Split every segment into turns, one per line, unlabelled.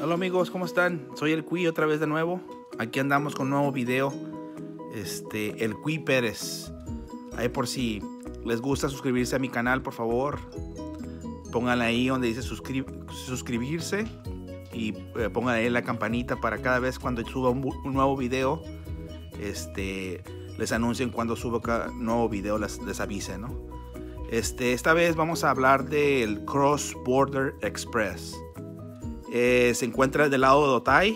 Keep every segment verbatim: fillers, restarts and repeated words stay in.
Hola amigos, ¿cómo están? Soy el Cui otra vez de nuevo. Aquí andamos con un nuevo video. Este, el Cui Pérez. Ahí por si les gusta suscribirse a mi canal, por favor, pónganle ahí donde dice suscri suscribirse y eh, pongan ahí la campanita para cada vez cuando suba un, un nuevo video, este, les anuncien cuando suba cada nuevo video, les, les avise, ¿no? Este, esta vez vamos a hablar del Cross Border Express. Eh, se encuentra del lado de Otay.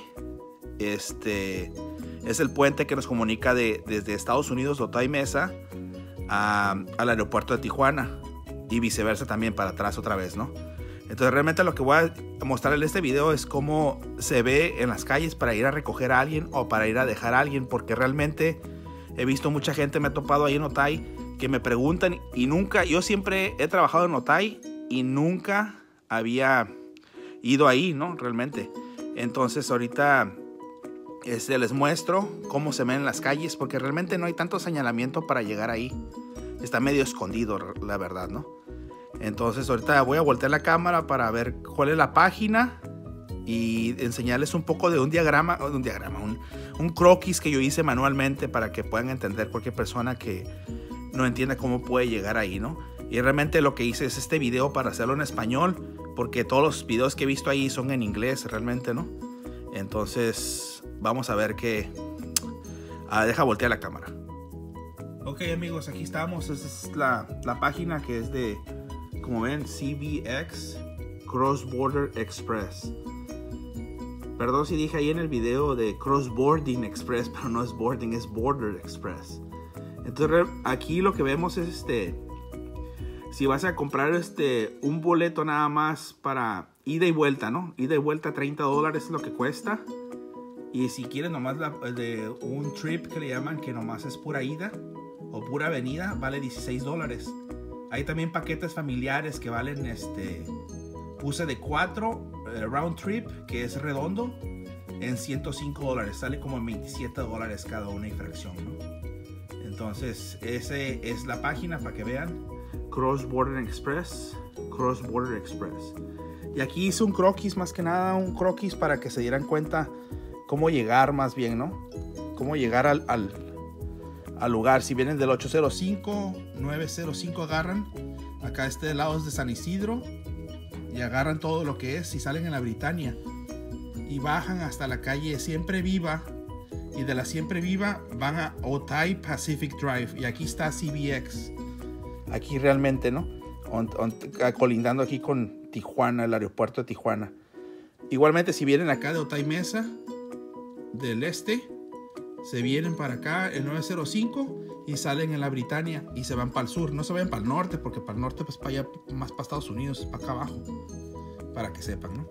Este es el puente que nos comunica de, desde Estados Unidos, Otay Mesa, a, al aeropuerto de Tijuana y viceversa también para atrás otra vez, ¿no? Entonces realmente lo que voy a mostrar en este video es cómo se ve en las calles para ir a recoger a alguien o para ir a dejar a alguien, porque realmente he visto mucha gente, me he topado ahí en Otay, que me preguntan y nunca, yo siempre he trabajado en Otay y nunca había ido ahí, ¿no? Realmente. Entonces ahorita este, les muestro cómo se ven en las calles, porque realmente no hay tanto señalamiento para llegar ahí. Está medio escondido, la verdad, ¿no? Entonces ahorita voy a voltear la cámara para ver cuál es la página y enseñarles un poco de un diagrama, un diagrama, un, un croquis que yo hice manualmente para que puedan entender cualquier persona que no entienda cómo puede llegar ahí, ¿no? Y realmente lo que hice es este video para hacerlo en español, porque todos los videos que he visto ahí son en inglés realmente, ¿no? Entonces vamos a ver qué... Ah, deja voltear la cámara. Ok amigos, aquí estamos. Esta es la, la página que es de, como ven, C B X Cross Border Express. Perdón si dije ahí en el video de Cross Boarding Express, pero no es boarding, es Border Express. Entonces aquí lo que vemos es este, si vas a comprar este un boleto nada más para ida y vuelta, ¿no? Ida y vuelta, treinta dólares es lo que cuesta. Y si quieren nomás la, de un trip que le llaman, que nomás es pura ida o pura venida, vale dieciséis dólares. Hay también paquetes familiares que valen, este, puse de cuatro uh, round trip, que es redondo, en ciento cinco dólares. Sale como en veintisiete dólares cada una y fracción, ¿no? Entonces, esa es la página para que vean. Cross Border Express. Cross Border Express. Y aquí hice un croquis, más que nada un croquis para que se dieran cuenta cómo llegar más bien, ¿no? Cómo llegar al, al, al lugar. Si vienen del ocho cero cinco, nueve cero cinco agarran. Acá este lado es de San Isidro. Y agarran todo lo que es y salen en la Britannia. Y bajan hasta la calle Siempre Viva. Y de la Siempre Viva van a Otay Pacific Drive. Y aquí está C B X. Aquí realmente, ¿no? On, on, colindando aquí con Tijuana, el aeropuerto de Tijuana. Igualmente, si vienen acá de Otay Mesa, del este, se vienen para acá el nueve cero cinco y salen en la Britannia y se van para el sur. No se vayan para el norte, porque para el norte, pues para allá, más para Estados Unidos, para acá abajo. Para que sepan, ¿no?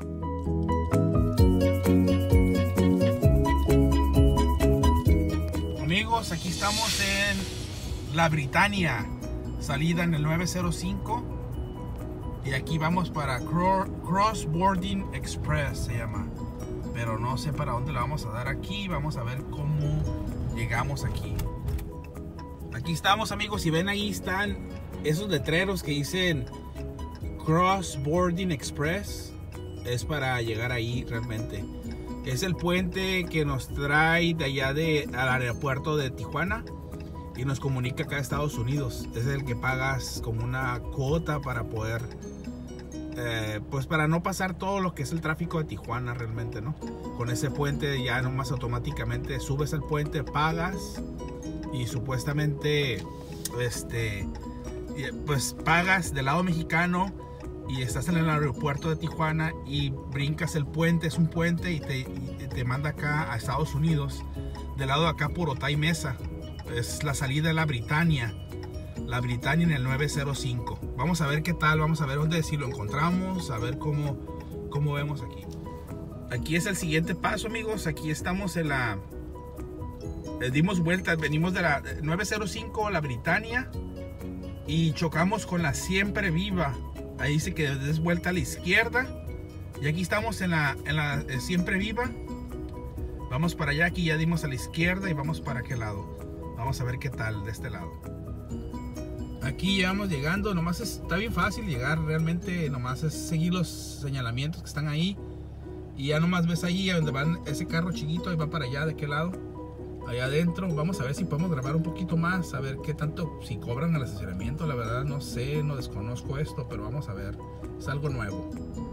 Amigos, aquí estamos en la Britannia, salida en el nueve cero cinco y aquí vamos para Cross Boarding Express, se llama, pero no sé para dónde la vamos a dar. Aquí vamos a ver cómo llegamos aquí. Aquí estamos amigos, y ven ahí están esos letreros que dicen Cross Boarding Express. Es para llegar ahí realmente. Es el puente que nos trae de allá de, al aeropuerto de Tijuana y nos comunica acá a Estados Unidos. Es el que pagas como una cuota para poder, eh, pues para no pasar todo lo que es el tráfico de Tijuana realmente, ¿no? Con ese puente ya nomás automáticamente subes al puente, pagas y supuestamente, este, pues pagas del lado mexicano. Y estás en el aeropuerto de Tijuana y brincas el puente, es un puente y te, y te manda acá a Estados Unidos. Del lado de acá por Otay Mesa. Es la salida de la Britannia. La Britannia en el nueve cero cinco. Vamos a ver qué tal, vamos a ver dónde, si lo encontramos, a ver cómo, cómo vemos aquí. Aquí es el siguiente paso amigos, aquí estamos en la... Eh, dimos vueltas, venimos de la nueve cero cinco, la Britannia. Y chocamos con la Siempre Viva. Ahí dice que des vuelta a la izquierda. Y aquí estamos en la, en la eh, Siempre Viva. Vamos para allá, aquí ya dimos a la izquierda y vamos para aquel lado. Vamos a ver qué tal de este lado. Aquí ya vamos llegando, nomás es, está bien fácil llegar realmente, nomás es seguir los señalamientos que están ahí. Y ya nomás ves ahí donde van ese carro chiquito, y va para allá, de qué lado, allá adentro. Vamos a ver si podemos grabar un poquito más, a ver qué tanto, si cobran el estacionamiento. La verdad no sé, no desconozco esto, pero vamos a ver, es algo nuevo.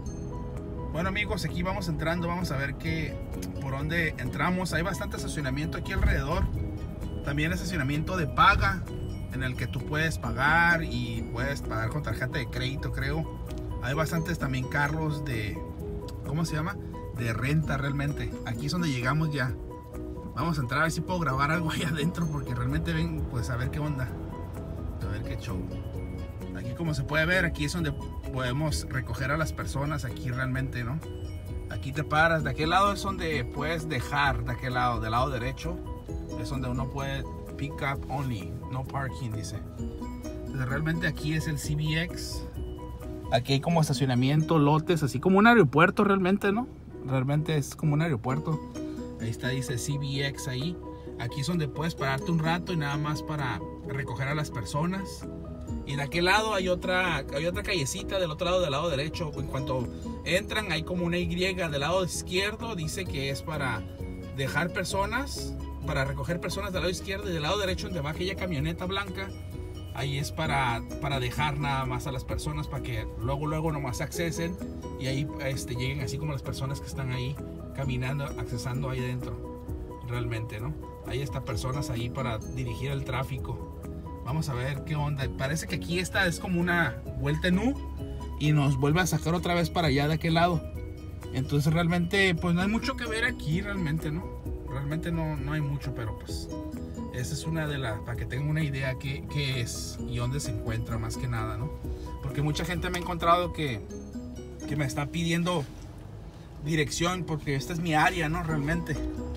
Bueno amigos, aquí vamos entrando, vamos a ver que por dónde entramos. Hay bastante estacionamiento aquí alrededor. También estacionamiento de paga, en el que tú puedes pagar y puedes pagar con tarjeta de crédito, creo. Hay bastantes también carros de, ¿cómo se llama? De renta realmente. Aquí es donde llegamos ya. Vamos a entrar a ver si puedo grabar algo ahí adentro, porque realmente ven, pues a ver qué onda. A ver qué show. Aquí como se puede ver, aquí es donde podemos recoger a las personas aquí realmente, ¿no? Aquí te paras, de aquel lado es donde puedes dejar, de aquel lado, del lado derecho, es donde uno puede pick up only, no parking, dice. Entonces realmente aquí es el C B X. Aquí hay como estacionamiento, lotes, así como un aeropuerto realmente, ¿no? Realmente es como un aeropuerto. Ahí está, dice C B X ahí. Aquí es donde puedes pararte un rato y nada más para recoger a las personas. Y de aquel lado hay otra, hay otra callecita del otro lado, del lado derecho. En cuanto entran hay como una Y del lado izquierdo. Dice que es para dejar personas, para recoger personas del lado izquierdo. Y del lado derecho donde va aquella camioneta blanca, ahí es para, para dejar nada más a las personas, para que luego luego nomás accesen. Y ahí este, lleguen así como las personas que están ahí caminando, accesando ahí dentro. Realmente, ¿no? Ahí están personas ahí para dirigir el tráfico. Vamos a ver qué onda. Parece que aquí esta es como una vuelta en U y nos vuelve a sacar otra vez para allá de aquel lado. Entonces realmente pues no hay mucho que ver aquí realmente, ¿no? Realmente no, no hay mucho, pero pues esa es una de las, para que tengan una idea qué, qué es y dónde se encuentra más que nada, ¿no? Porque mucha gente me ha encontrado que, que me está pidiendo dirección, porque esta es mi área, ¿no? Realmente.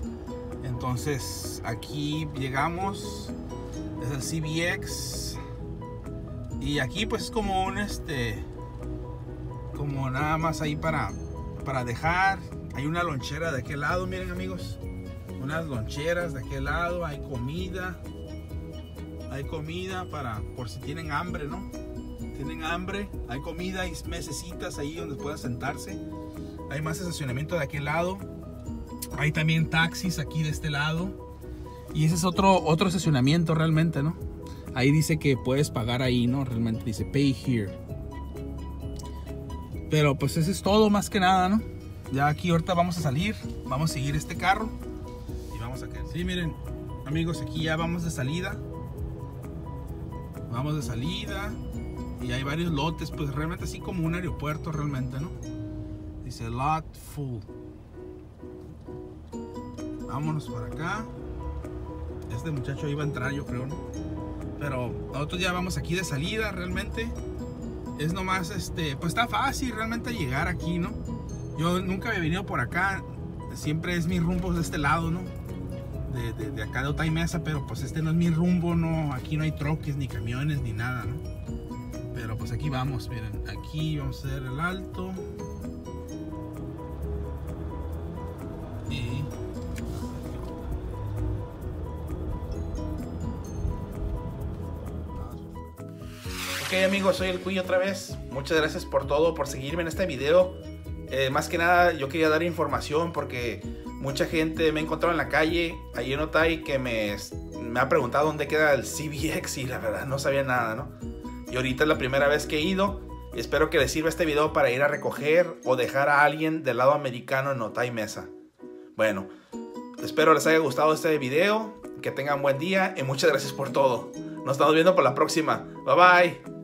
Entonces aquí llegamos. Es el C B X. Y aquí pues es como un este como nada más ahí para para dejar. Hay una lonchera de aquel lado, miren amigos, unas loncheras de aquel lado. Hay comida, hay comida para por si tienen hambre, ¿no? Tienen hambre, hay comida y mesecitas ahí donde puedan sentarse. Hay más estacionamiento de aquel lado. Hay también taxis aquí de este lado. Y ese es otro, otro estacionamiento realmente, ¿no? Ahí dice que puedes pagar ahí, ¿no? Realmente dice pay here. Pero pues eso es todo más que nada, ¿no? Ya aquí ahorita vamos a salir. Vamos a seguir este carro. Y vamos a... Sí, miren, amigos, aquí ya vamos de salida. Vamos de salida. Y hay varios lotes, pues realmente así como un aeropuerto realmente, ¿no? Dice lot full. Vámonos para acá. Este muchacho iba a entrar, yo creo, ¿no? Pero nosotros ya vamos aquí de salida realmente. Es nomás, este, pues está fácil realmente llegar aquí, ¿no? Yo nunca había venido por acá. Siempre es mi rumbo de este lado, ¿no? De, de, de acá de Otay Mesa, pero pues este no es mi rumbo, ¿no? Aquí no hay troques, ni camiones, ni nada, ¿no? Pero pues aquí vamos, miren. Aquí vamos a hacer el alto. Y... Ok amigos, soy el Cuy otra vez. Muchas gracias por todo, por seguirme en este video. Eh, más que nada yo quería dar información porque mucha gente me ha encontrado en la calle ahí en Otay que me, me ha preguntado dónde queda el C B X y la verdad no sabía nada, ¿no? Y ahorita es la primera vez que he ido. Espero que les sirva este video para ir a recoger o dejar a alguien del lado americano en Otay Mesa. Bueno, espero les haya gustado este video, que tengan buen día y muchas gracias por todo. Nos estamos viendo por la próxima. Bye bye.